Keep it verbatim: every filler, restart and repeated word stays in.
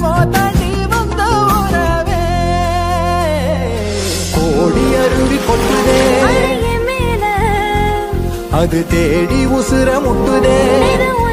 போதாண்டி வந்த உறவே கோடி அருவி கொட்டுதே மேல அது தேடி உசுர முட்டுதே